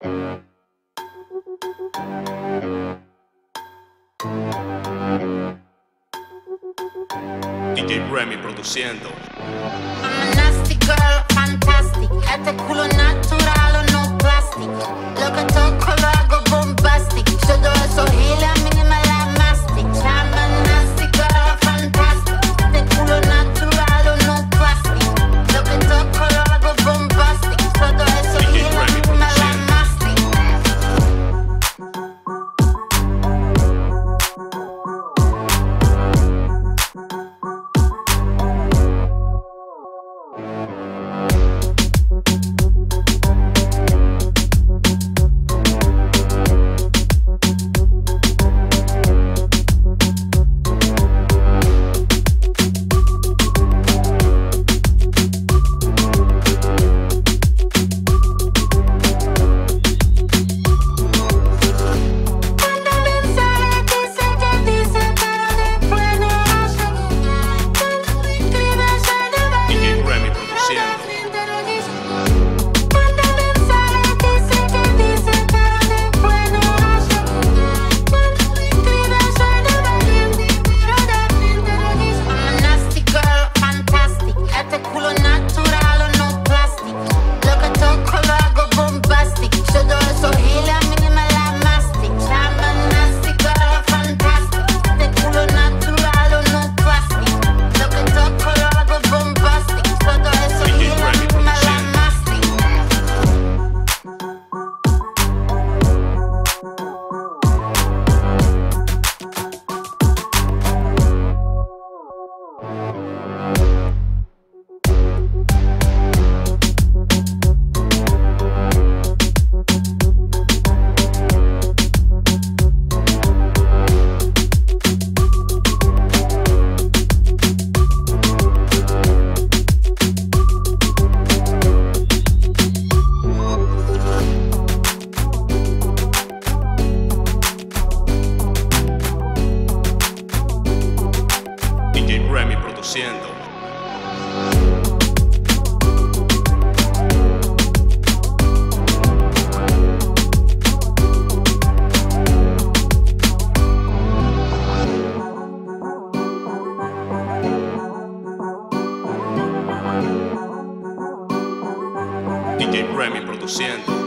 Remi produciendo. I'm a nasty girl, fantastic. Este culo natural o no plastic. Lo que toco lo hago bombastic. Todo eso giles a mí ni me la mastic. I'm a nasty girl, fantastic. Este culo natural o no plastic. Lo que toco lo hago bombastic. Todo eso giles a mí ni me la mastic. Remi produciendo. Remi produciendo.